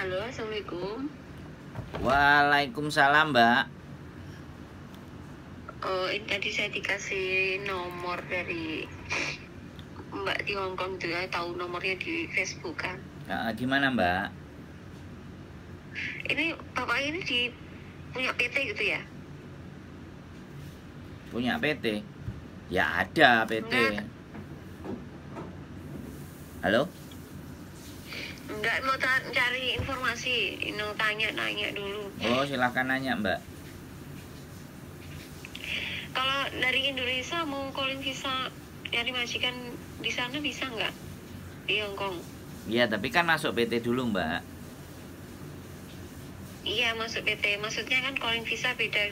Halo, Assalamualaikum. Waalaikumsalam, Mbak. Oh, ini tadi saya dikasih nomor dari Mbak di Hongkong itu ya, tahu nomornya di Facebook kan. Gimana, Mbak? Ini Bapak ini punya PT gitu ya? Punya PT? Ya ada PT. Enggak. Halo? Enggak, mau cari informasi, tanya-nanya dulu. Oh, silahkan nanya, Mbak. Kalau dari Indonesia mau calling visa nyari majikan di sana bisa nggak? Di Hongkong? Iya, tapi kan masuk PT dulu, Mbak. Iya, masuk PT. Maksudnya kan calling visa beda.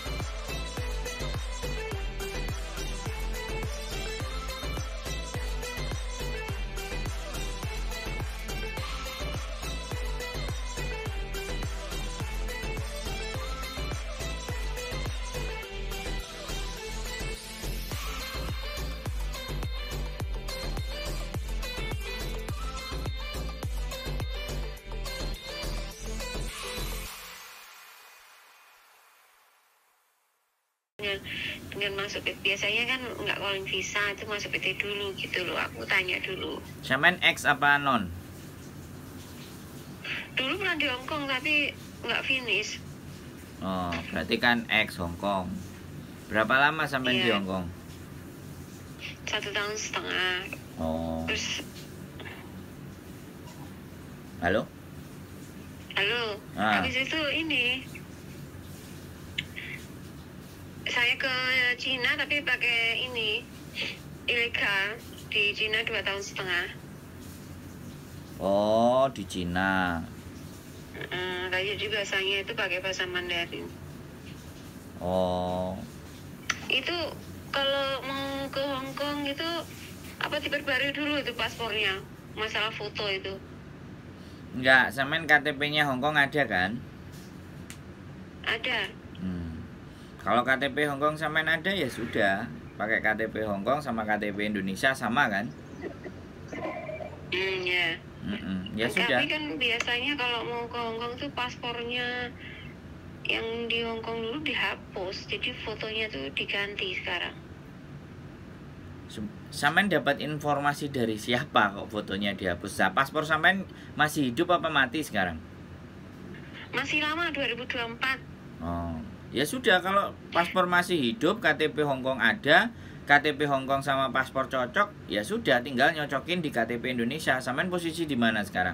Dengan masuk PT biasanya kan nggak calling visa, itu masuk PT dulu gitu loh. Aku tanya dulu. Samen X apa non? Dulu pernah di Hongkong tapi nggak finish. Oh, berarti kan X Hongkong. Berapa lama sampai di Iya. Hongkong? 1,5 tahun. Oh, Terus halo? halo, habis itu ini saya ke Cina tapi pakai ini ilegal di Cina 2,5 tahun. Oh, di Cina. Tadi juga saya itu pakai bahasa Mandarin. Oh, Itu kalau mau ke Hongkong itu apa diperbarui dulu itu paspornya, masalah foto itu. enggak, samen KTP-nya Hongkong ada kan? Ada. Kalau KTP Hongkong samen ada ya sudah. Pakai KTP Hongkong sama KTP Indonesia sama kan? Ya. Ya sudah. Tapi kan biasanya kalau mau ke Hongkong tuh paspornya yang di Hongkong dulu dihapus, jadi fotonya tuh diganti sekarang. Samen dapat informasi dari siapa kok fotonya dihapus? Nah, paspor samen masih hidup apa mati sekarang? Masih lama 2024. Oh, ya sudah kalau paspor masih hidup, KTP Hongkong ada, KTP Hongkong sama paspor cocok, ya sudah tinggal nyocokin di KTP Indonesia. Samen posisi di mana sekarang?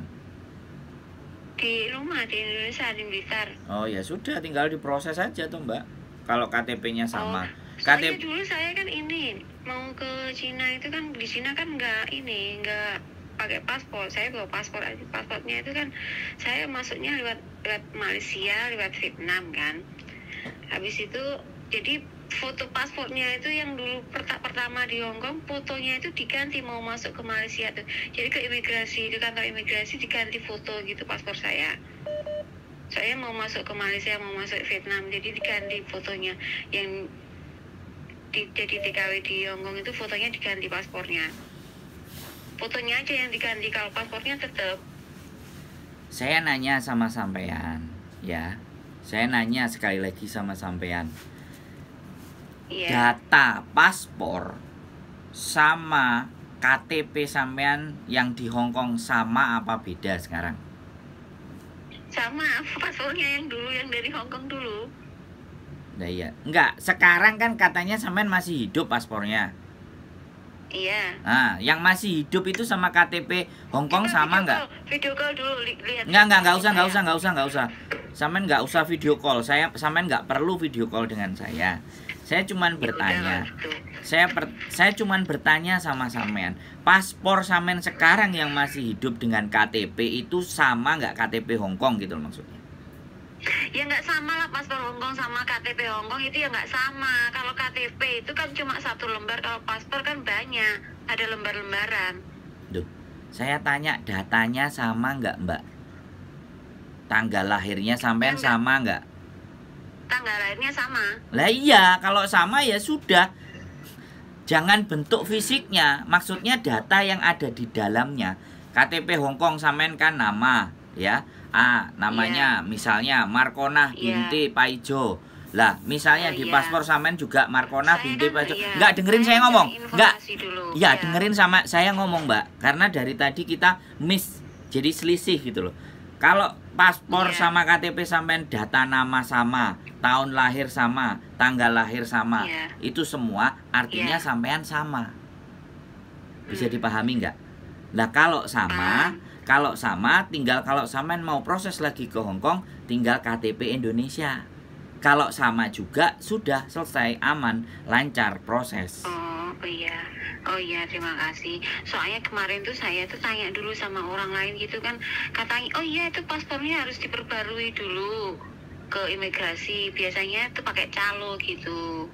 Di rumah di Indonesia di Blitar. Oh, ya sudah tinggal diproses aja tuh, Mbak. Kalau KTP-nya sama. Soalnya dulu saya kan ini mau ke Cina itu kan di Cina kan nggak pakai paspor, saya bawa paspor aja. Paspornya itu kan saya masuknya lewat Malaysia, lewat Vietnam kan. Habis itu jadi foto paspornya itu yang dulu pertama di Hongkong, fotonya itu diganti mau masuk ke Malaysia tuh. Jadi ke imigrasi, ke kantor imigrasi diganti foto gitu paspor saya. Saya mau masuk ke Malaysia, mau masuk Vietnam, jadi diganti fotonya. Yang jadi TKW di Hongkong itu fotonya diganti paspornya. Fotonya aja yang diganti, kalau paspornya tetap. Saya nanya sama sampean, ya. Saya nanya sekali lagi sama sampean. Iya. Data paspor sama KTP sampean yang di Hongkong sama apa beda sekarang? Sama, paspornya yang dulu, yang dari Hongkong dulu. Nah iya, enggak, sekarang kan katanya sampean masih hidup paspornya. Iya. Nah, yang masih hidup itu sama KTP Hongkong sama enggak? Video call dulu, lihat. Enggak usah. Sampean enggak usah video call. Sampean enggak perlu video call dengan saya. Saya cuman bertanya. Saya cuman bertanya sama sampean. Paspor sampean sekarang yang masih hidup dengan KTP itu sama enggak KTP Hongkong gitu loh maksudnya. Ya nggak sama lah, paspor Hongkong sama KTP Hongkong itu ya nggak sama. Kalau KTP itu kan cuma 1 lembar, kalau paspor kan banyak, ada lembar-lembaran. Duh, saya tanya datanya sama nggak Mbak? Tanggal lahirnya sampean sama nggak? Tanggal lahirnya sama. Lah iya, kalau sama ya sudah. Jangan bentuk fisiknya, maksudnya data yang ada di dalamnya. KTP Hongkong sampean kan nama, ya. Namanya misalnya Markonah Iya. binti Paijo. Lah, misalnya Oh, di iya. paspor sampean juga Markonah Saya binti kan, Paijo. iya, Enggak, dengerin saya ngomong. Enggak. informasi dulu. Ya, Iya. dengerin sama saya ngomong, Mbak. Karena dari tadi kita miss, jadi selisih gitu loh. Kalau paspor Iya. sama KTP sampean data nama sama, tahun lahir sama, tanggal lahir sama, Iya. itu semua artinya Iya. sampean sama. Bisa dipahami nggak? Nah, kalau sama, tinggal kalau sampean mau proses lagi ke Hong Kong, tinggal KTP Indonesia. Kalau sama juga sudah selesai, aman, lancar proses. Oh iya, terima kasih. Soalnya kemarin tuh saya tuh tanya dulu sama orang lain gitu kan, katanya, oh iya itu paspornya harus diperbarui dulu ke imigrasi. Biasanya tuh pakai calo gitu.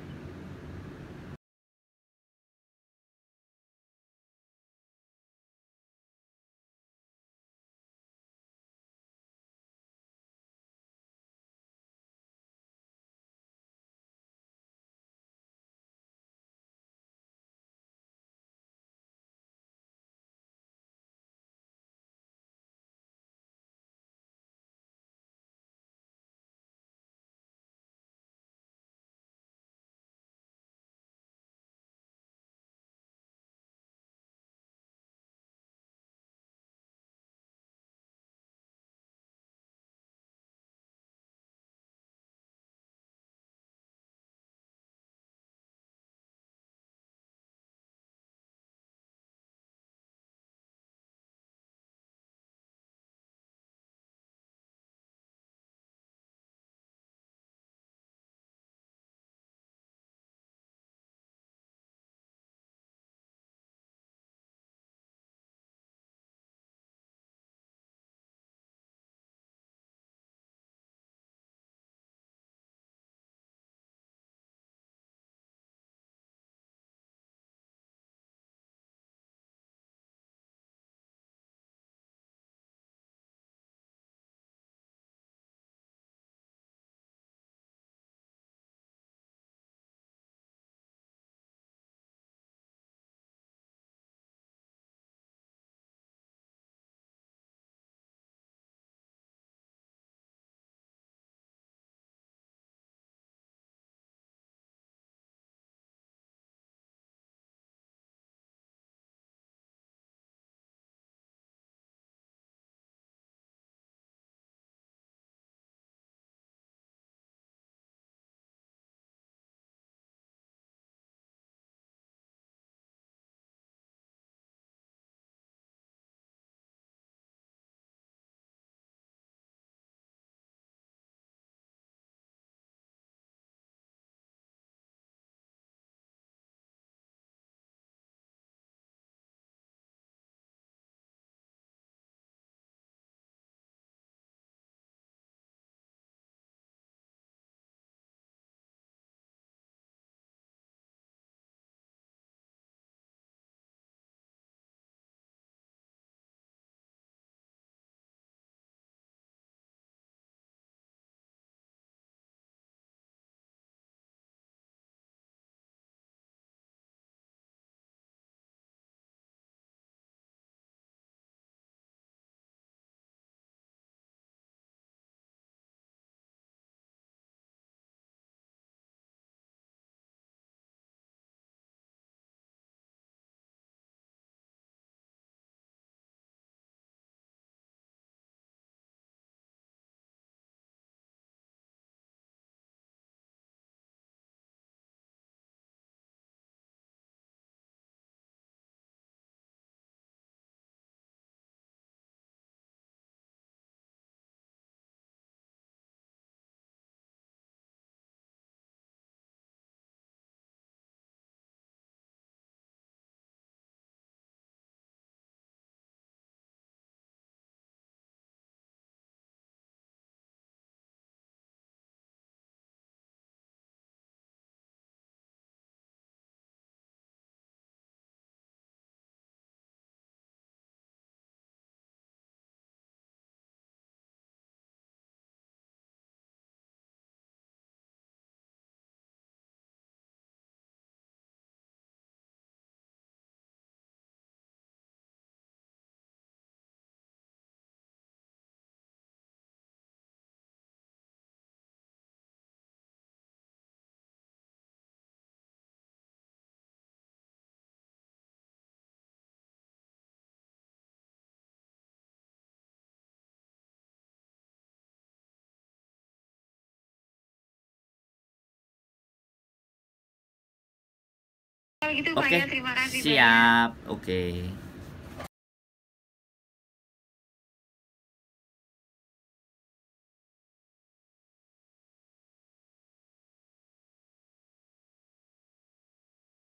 kalau gitu Pak Oke, ya, terima kasih banyak. siap. Oke.